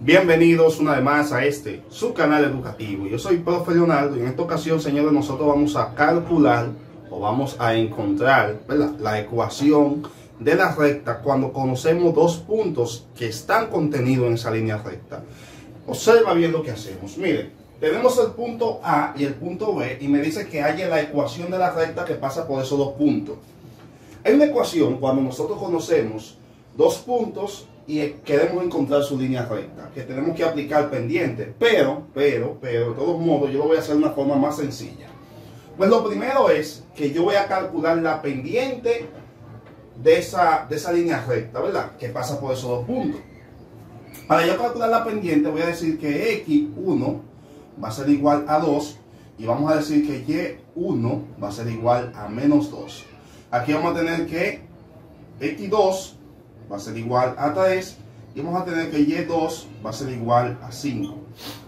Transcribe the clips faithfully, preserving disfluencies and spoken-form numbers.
Bienvenidos una vez más a este, su canal educativo. Yo soy profe Leonardo y en esta ocasión, señores, nosotros vamos a calcular o vamos a encontrar, ¿verdad?, la ecuación de la recta cuando conocemos dos puntos que están contenidos en esa línea recta. Observa bien lo que hacemos. Miren, tenemos el punto A y el punto B y me dice que haya la ecuación de la recta que pasa por esos dos puntos. Hay una ecuación cuando nosotros conocemos dos puntos y queremos encontrar su línea recta, que tenemos que aplicar pendiente, pero, pero, pero, de todos modos, yo lo voy a hacer de una forma más sencilla. Pues lo primero es que yo voy a calcular la pendiente de esa, de esa línea recta, ¿verdad?, que pasa por esos dos puntos. Para yo calcular la pendiente, voy a decir que equis uno va a ser igual a dos, y vamos a decir que ye uno va a ser igual a menos dos. Aquí vamos a tener que equis dos va a ser igual a tres y vamos a tener que ye dos va a ser igual a cinco.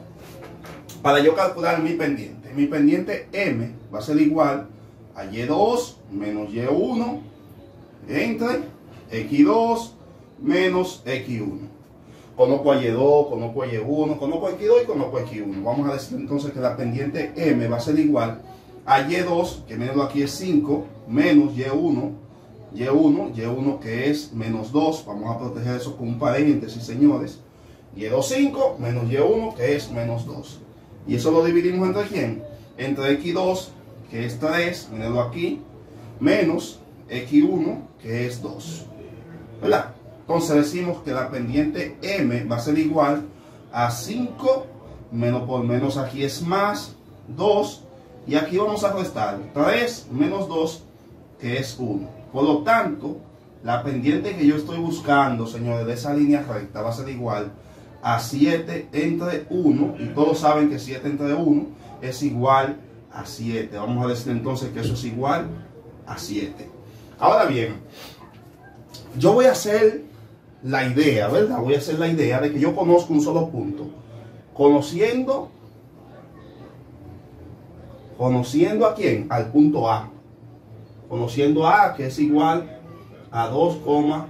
Para yo calcular mi pendiente, mi pendiente M va a ser igual a ye dos menos ye uno entre equis dos menos equis uno. Conozco a ye dos, conozco a ye uno, conozco a equis dos y conozco a equis uno. Vamos a decir entonces que la pendiente M va a ser igual a ye dos, que menos aquí es cinco, menos ye uno, ye uno, ye uno que es menos dos, vamos a proteger eso con un paréntesis, señores. ye dos, cinco, menos ye uno que es menos dos. Y eso lo dividimos entre quién? Entre equis dos, que es tres, menos aquí, menos equis uno, que es dos. ¿Verdad? Entonces decimos que la pendiente M va a ser igual a cinco, menos por menos aquí es más, dos, y aquí vamos a restar tres menos dos, que es uno. Por lo tanto, la pendiente que yo estoy buscando, señores, de esa línea recta va a ser igual a siete entre uno, y todos saben que siete entre uno es igual a siete. Vamos a decir entonces que eso es igual a siete. Ahora bien, yo voy a hacer la idea, ¿verdad? Voy a hacer la idea de que yo conozco un solo punto. Conociendo, conociendo a quién, al punto A. Conociendo A, que es igual a dos,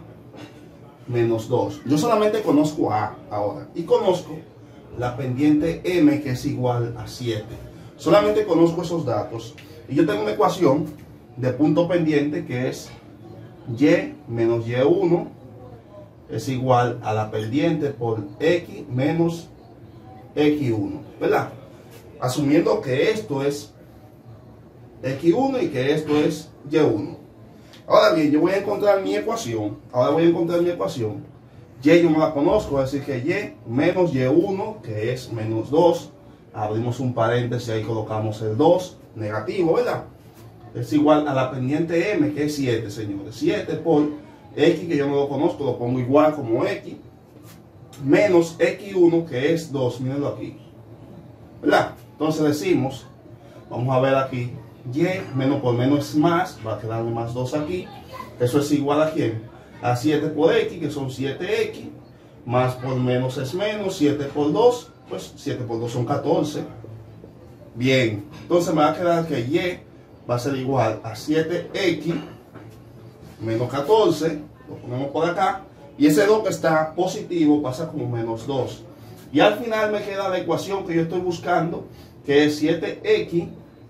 menos dos. Yo solamente conozco A ahora. Y conozco la pendiente M, que es igual a siete. Solamente conozco esos datos. Y yo tengo una ecuación de punto pendiente que es Y menos ye uno es igual a la pendiente por X menos equis uno. ¿Verdad? Asumiendo que esto es equis uno y que esto es ye uno. Ahora bien, yo voy a encontrar mi ecuación. Ahora voy a encontrar mi ecuación. Y yo me la conozco, es decir que Y menos ye uno, que es menos dos. Abrimos un paréntesis, ahí colocamos el dos, negativo, ¿verdad? Es igual a la pendiente M, que es siete, señores. siete por X, que yo no lo conozco, lo pongo igual como X. Menos equis uno, que es dos, mírenlo aquí. ¿Verdad? Entonces decimos, vamos a ver aquí, Y menos por menos es más, va a quedar más dos aquí. Eso es igual a quién? A siete por X, que son siete equis. Más por menos es menos, siete por dos, pues siete por dos son catorce. Bien, entonces me va a quedar que Y va a ser igual a siete equis menos catorce, lo ponemos por acá. Y ese dos que está positivo pasa como menos dos. Y al final me queda la ecuación que yo estoy buscando, que es siete equis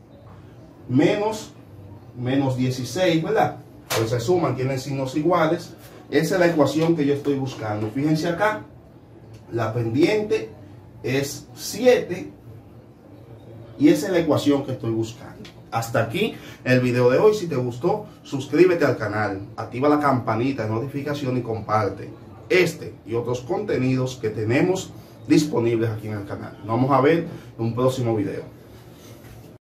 menos, menos dieciséis, ¿verdad? Pues se suman, tienen signos iguales. Esa es la ecuación que yo estoy buscando. Fíjense acá, la pendiente es siete y esa es la ecuación que estoy buscando. Hasta aquí el video de hoy. Si te gustó, suscríbete al canal, activa la campanita de notificación y comparte este y otros contenidos que tenemos disponibles aquí en el canal. Nos vamos a ver en un próximo video.